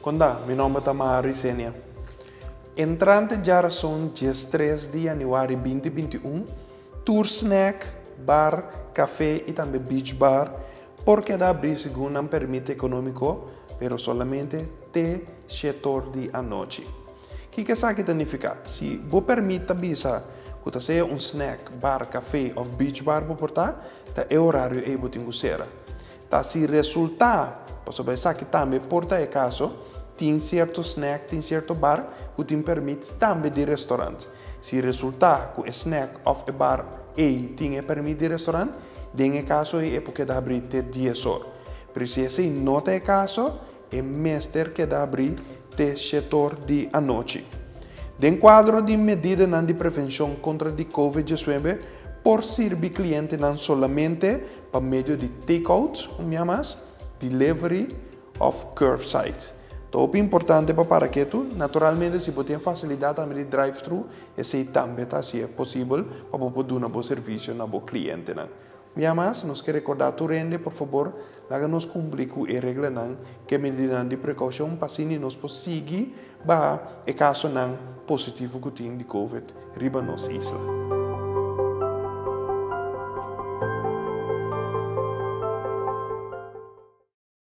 Conda, meu nome é Marisenia. Entrante já são dias 3 de janeiro de 2021, tour snack, bar, café e também beach bar, porque da abrir segundo não permite econômico, pero solamente te setor de a noite. O que isso aqui significa? Se você permite visa que seja snack, bar, café ou beach bar, você portar, é horário e você tem que ser. Se resulta, posso pensar que também porta é caso, tem certo snack, tem certo bar, que te permite também de restaurante. Se resulta que o snack ou o bar tem permite de restaurante, tem caso é porque dá abrir até 10 horas. Mas se esse não é caso, é mestre que dá abrir até setor de a noite. Dentro quadro de medida de prevenção contra a Covid-19, por servir cliente não somente por meio de take-out, delivery of curbside. Então, é importante para que tu, naturalmente, se você tem facilidade de drive-thru, esse também está se é possível para poder dar um bom serviço ao bom cliente. Mas, nós queremos recordar tu rende, por favor, nos cumprir com a regra que medida de precaução para que nós possamos seguir para o caso positivo que tem de Covid riba nossa isla.